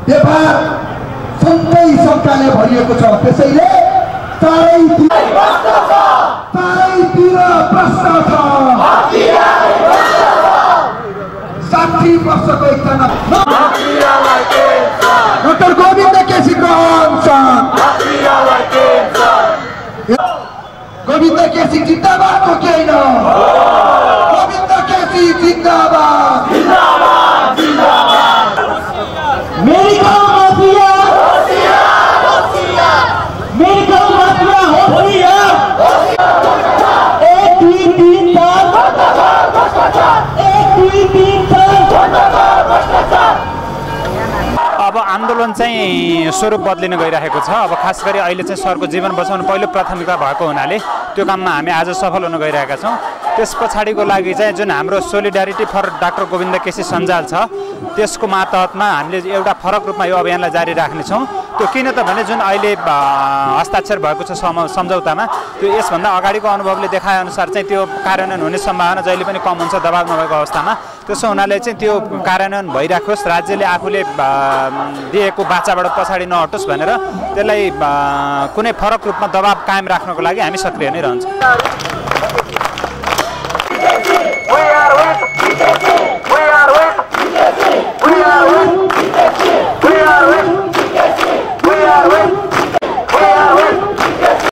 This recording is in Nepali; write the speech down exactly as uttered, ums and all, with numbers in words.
व्यवहार सबै शङ्काले भरिएको छ। त्यसैले चारैतिर चारैतिर प्रश्न छ। साठी वर्षको एकजना डाक्टर गोविन्द केसीको अनसन गोविन्द केसी जिन्दाबाद हो कि होइन? गोविन्द केसी जिन्दाबाद जिन्दाबाद जिन्दाबाद। मेडिकल माफिया मेडिकल माफिया होशिया एक दुई तीन चार एक दुई तीन चार। अब आन्दोलन चाहिँ स्वरूप बदलिन गइरहेको छ। अब खास गरी अहिले चाहिँ सरको जीवन बचाउनु पहिलो प्राथमिकता भएको हुनाले त्यो काममा हामी आज सफल हुन गइरहेका छौँ। त्यस पछाडिको लागि चाहिँ जुन हाम्रो solidarity for doctor Govinda KC सञ्जाल छ त्यसको मातहतमा हामीले एउटा फरक रूपमा यो अभियानलाई जारी राख्नेछौँ। त्यो किन त भने जुन अहिले हस्ताक्षर भएको छ सम्झौतामा त्यो यसभन्दा अगाडिको अनुभवले देखाएअनुसार चाहिँ त्यो कार्यान्वयन हुने सम्भावना जहिले पनि कम हुन्छ दबाब नभएको अवस्थामा। त्यसो हुनाले चाहिँ त्यो कार्यान्वयन भइराखोस्, राज्यले आफूले दिएको बाचाबाट पछाडि नहटोस् भनेर त्यसलाई कुनै फरक रूपमा दबाब कायम राख्नको लागि हामी सक्रिय नै रहन्छौँ।